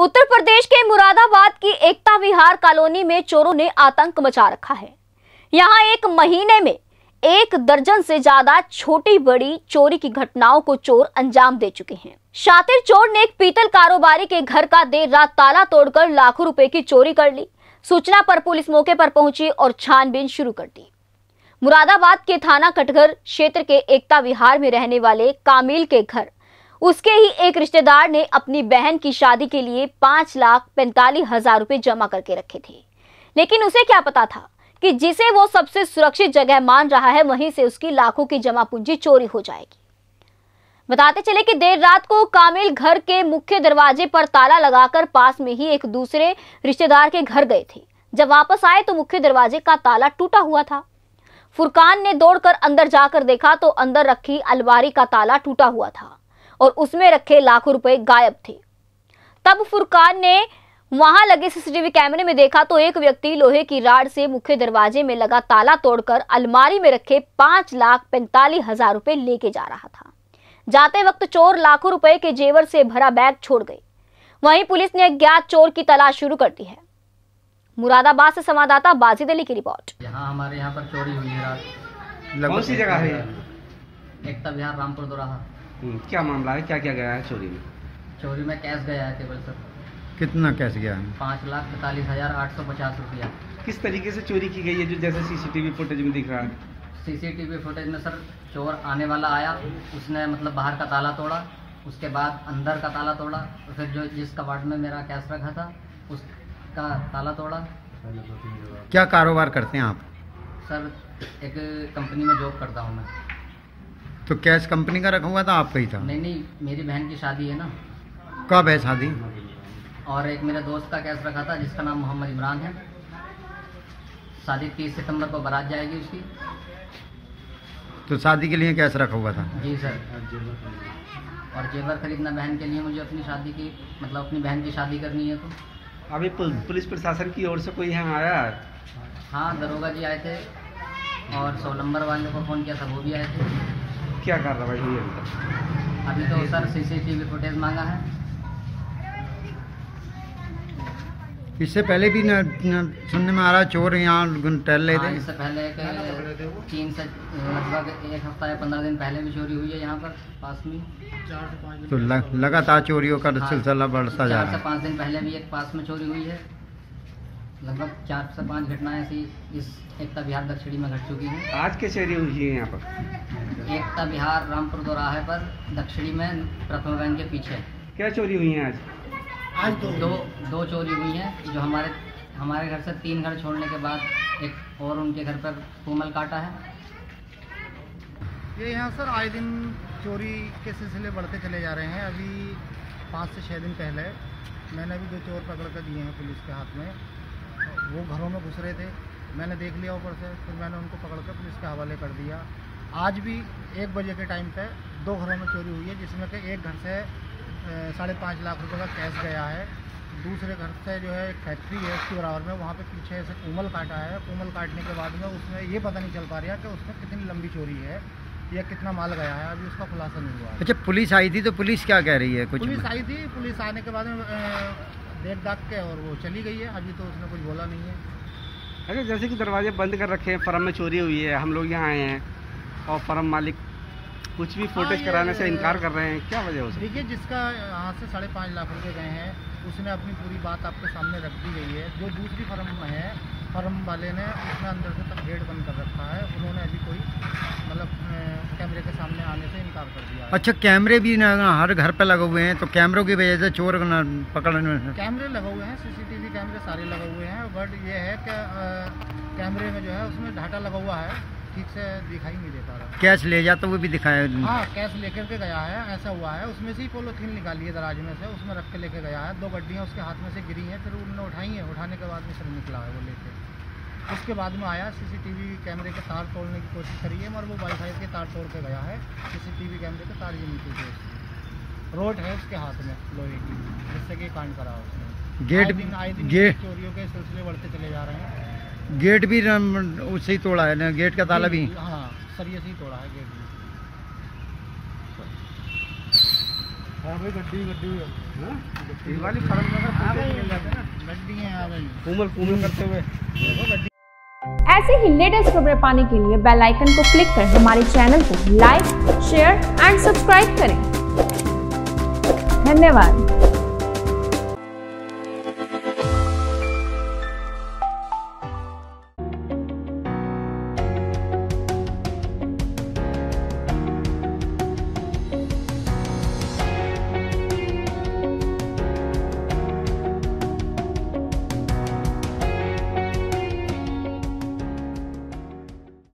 उत्तर प्रदेश के मुरादाबाद की एकता विहार कॉलोनी में चोरों ने आतंक मचा रखा है। यहां एक महीने में 1 दर्जन से ज्यादा छोटी बड़ी चोरी की घटनाओं को चोर अंजाम दे चुके हैं। शातिर चोर ने एक पीतल कारोबारी के घर का देर रात ताला तोड़कर लाखों रुपए की चोरी कर ली। सूचना पर पुलिस मौके पर पहुंची और छानबीन शुरू कर दी। मुरादाबाद के थाना कटघर क्षेत्र के एकता विहार में रहने वाले कामिल के घर उसके ही एक रिश्तेदार ने अपनी बहन की शादी के लिए 5,45,000 रुपए जमा करके रखे थे, लेकिन उसे क्या पता था कि जिसे वो सबसे सुरक्षित जगह मान रहा है वहीं से उसकी लाखों की जमा पूंजी चोरी हो जाएगी। बताते चले कि देर रात को कामिल घर के मुख्य दरवाजे पर ताला लगाकर पास में ही एक दूसरे रिश्तेदार के घर गए थे। जब वापस आए तो मुख्य दरवाजे का ताला टूटा हुआ था। फुरकान ने दौड़कर अंदर जाकर देखा तो अंदर रखी अलमारी का ताला टूटा हुआ था और उसमें रखे लाखों रुपए गायब थे। तब फुरकान ने वहां लगे सीसीटीवी कैमरे में देखा तो एक व्यक्ति लोहे की राड से मुख्य दरवाजे में लगा ताला तोड़कर अलमारी में रखे 5,45,000 रुपए लेके जा रहा था। जाते वक्त चोर लाखों रुपए के जेवर से भरा बैग छोड़ गए। वहीं पुलिस ने अज्ञात चोर की तलाश शुरू कर दी है। मुरादाबाद से संवाददाता बाजिद अली की रिपोर्ट। हमारे यहाँ पर चोरी हुई है रात। कौन सी जगह है? एकता विहार रामपुर दोराहा। क्या मामला है? क्या क्या गया है चोरी में? चोरी में कैश गया है केवल सर। कितना कैश गया है? 5,45,850 रुपया। किस तरीके से चोरी की गई है जो जैसे सीसीटीवी फुटेज में दिख रहा है? सीसीटीवी फुटेज में सर चोर आने वाला आया, उसने मतलब बाहर का ताला तोड़ा, उसके बाद अंदर का ताला तोड़ा, फिर जो जिस कबाड़ में मेरा कैश रखा था उसका ताला तोड़ा। क्या कारोबार करते हैं आप? सर एक कंपनी में जॉब करता हूँ मैं। तो कैश कंपनी का रखा हुआ था, आपका ही था? नहीं, मेरी बहन की शादी है ना। कब है शादी? और एक मेरे दोस्त का कैश रखा था जिसका नाम मोहम्मद इमरान है। शादी 30 सितंबर को बारात जाएगी उसकी। तो शादी के लिए कैश रखा हुआ था? जी सर। और जेवर खरीदना बहन के लिए, मुझे अपनी शादी की मतलब अपनी बहन की शादी करनी है। तो अभी पुलिस प्रशासन की ओर से कोई यहाँ आया है? हाँ, दरोगा जी आए थे और 100 नंबर वाले को फ़ोन किया था, वो भी आए थे। क्या कार्रवाई हुई है अभी तो सर सीसीटीवी फुटेज मांगा है। इससे पहले भी सुनने में आ रहा चोर यहाँ टहल रहे थे? इससे पहले 3 से लगभग 1 हफ्ता या 15 दिन पहले भी चोरी हुई है यहाँ पर पास में। 4 से 5 दिन तो लगातार चोरियों का सिलसिला बढ़ता जा रहा है। 4 से 5 दिन पहले भी एक पास में चोरी हुई है। लगभग 4 से 5 घटनाएं ऐसी इस एकता विहार दक्षिणी में घट चुकी हैं। आज क्या चोरी हुई है यहाँ पर? एकता विहार रामपुर दोराहे पर दक्षिणी में प्रथम बैंक के पीछे। क्या चोरी हुई है आज? आज दो चोरी हुई हैं। जो हमारे घर से 3 घर छोड़ने के बाद एक और उनके घर पर कोमल काटा है। ये यहाँ सर आए दिन चोरी के सिलसिले बढ़ते चले जा रहे हैं। अभी 5 से 6 दिन पहले मैंने भी 2 चोर पकड़ कर दिए हैं पुलिस के हाथ में। वो घरों में घुस रहे थे, मैंने देख लिया ऊपर से, फिर मैंने उनको पकड़ कर पुलिस के हवाले कर दिया। आज भी 1 बजे के टाइम पे 2 घरों में चोरी हुई है, जिसमें कि एक घर से 5.5 लाख रुपए का कैश गया है। दूसरे घर से जो है एक फैक्ट्री है उसके बराबर में, वहाँ पे पीछे से कोमल काटा है। कोमल काटने के बाद में उसमें ये पता नहीं चल पा रहा कि उसमें कितनी लंबी चोरी है या कितना माल गया है, अभी उसका खुलासा नहीं हुआ। अच्छा, पुलिस आई थी तो पुलिस क्या कह रही है? कुछ पुलिस आई थी, पुलिस आने के बाद में देख दाख के और वो चली गई है। अभी तो उसने कुछ बोला नहीं है। अरे जैसे कि दरवाजे बंद कर रखे हैं, फर्म में चोरी हुई है, हम लोग यहाँ आए हैं और फर्म मालिक कुछ भी फुटेज कराने से इनकार कर रहे हैं, क्या वजह हो सकती है? देखिए, जिसका यहाँ से 5.5 लाख रुपए गए हैं उसने अपनी पूरी बात आपके सामने रख दी गई है। जो दूसरी फर्म में है, फर्म वाले ने उसमें अंदर से तक गेट बंद कर रखा है। उन्होंने अभी कोई मतलब कैमरे के सामने आने से इनकार कर दिया है। अच्छा, कैमरे भी ना हर घर पे लगे हुए हैं, तो कैमरों की वजह से चोर पकड़ने? कैमरे लगे हुए हैं, सीसीटीवी कैमरे सारे लगे हुए हैं, बट ये है कि कैमरे में जो है उसमें डाटा लगा हुआ है, ठीक से दिखाई नहीं देता रहा। कैश ले जाता वो भी दिखाया? हाँ, कैश लेकर के गया है, ऐसा हुआ है। उसमें से ही पॉलीथीन निकाली है दराज में से, उसमें रख के लेके गया है। 2 गड्डियाँ उसके हाथ में से गिरी हैं, फिर उन्होंने उठाई हैं, उठाने के बाद में सर निकला है वो लेके। उसके बाद में आया, सीसीटीवी कैमरे के तार तोड़ने की कोशिश करी है, मगर वो वाईफाई के तार तोड़ के गया है। सीसीटीवी कैमरे के तार ही नीचे थे। रोड है उसके हाथ में लोहे की, जिससे कि कांड करा उसने। गेट चोरियों के सिलसिले बढ़ते चले जा रहे हैं। गेट भी उससे ही तोड़ा है ना? गेट का ताला भी? हाँ, सरिये से ही तोड़ा है गेट भी। हाँ भाई गड्डी ये वाली फार्म का मिल जाता है ना, गड्डी आ गई कूमल करते हुए। ऐसे ही लेटेस्ट खबरें पाने के लिए बेल आइकन को क्लिक कर हमारे चैनल को लाइक, शेयर एंड सब्सक्राइब करें। धन्यवाद।